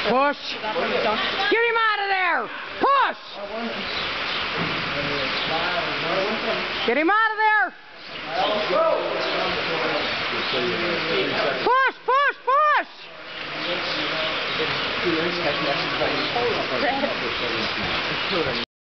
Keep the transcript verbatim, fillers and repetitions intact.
Push. Get him out of there. Push. Get him out of there. Push, push, push.